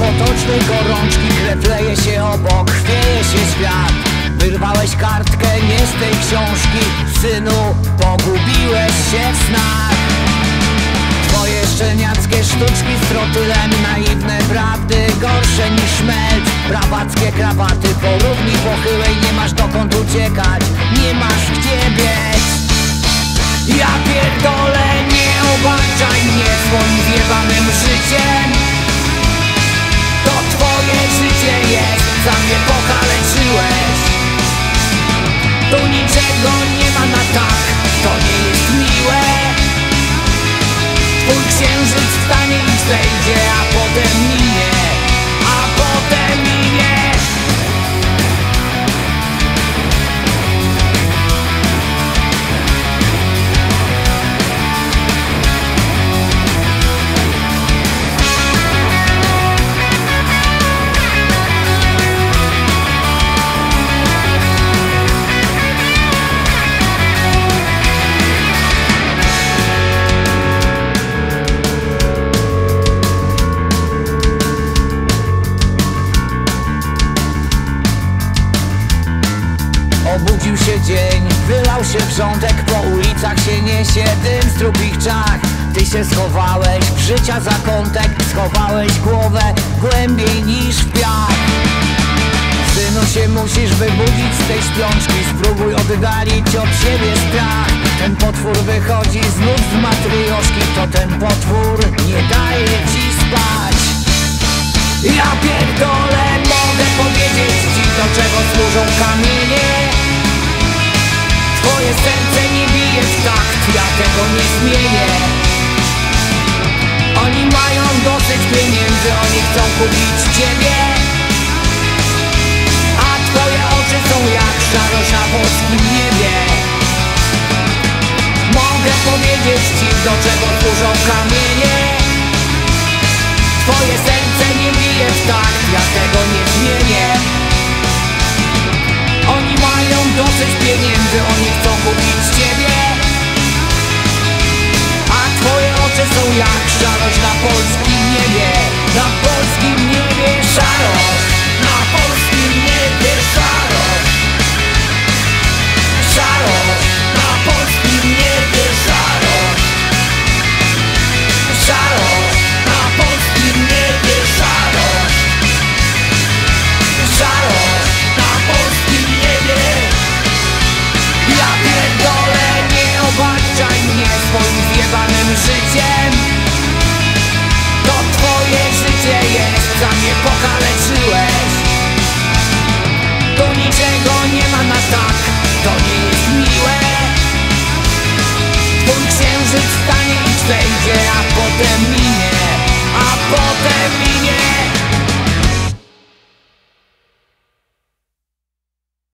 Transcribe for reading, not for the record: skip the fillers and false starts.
potocznej gorączki, krew leje się obok, chwieje się świat. Wyrwałeś kartkę nie z tej książki, synu, pogubiłeś się w snach. Twoje szczeniackie sztuczki z trotylem, naiwne prawdy gorsze niż szmelc. Prawackie krawaty po równi pochyłej, nie masz dokąd uciekać, nie masz gdzie biec. Ja pierdolę, nie obarczaj mnie swoim zjebanym życiem. To twoje życie jest, za mnie pokaleczyłeś. Tu niczego nie ma na tak, to nie jest miłe. Twój księżyc wstanie i wzejdzie, a potem minie, a potem minie. Obudził się dzień, wylał się wrzątek, po ulicach się niesie dym z trupich czach. Ty się schowałeś w życia zakątek, schowałeś głowę głębiej niż w piach. Synu, się musisz wybudzić z tej śpiączki, spróbuj oddalić od siebie strach. Ten potwór wychodzi znów z matrioszki, to ten potwór nie daje ci spać. Ja pierdolę, mogę powiedzieć ci, do czego służą kamienie. Twoje serce nie bije w takt, ja tego nie zmienię. Oni mają dosyć pieniędzy, oni chcą kupić ciebie. A twoje oczy są jak szarość na polskim niebie. Mogę powiedzieć ci, do czego służą kamienie. Twoje serce nie bije w takt, ja tego nie zmienię. Oni mają dosyć pieniędzy, oni chcą kupić ciebie. A twoje oczy są jak szarość na polskim niebie. Na polskim niebie szarość, na polskim niebie szarość. Szarość, na polskim niebie szarość. Szarość, na polskim niebie szarość. Szarość, na polskim niebie. Ja pierdolę, nie obarczaj mnie swoim zjebanym życiem. To twoje życie jest, za mnie pokaleczyłeś. Tu niczego nie ma na tak, to nie jest miłe. Twój księżyc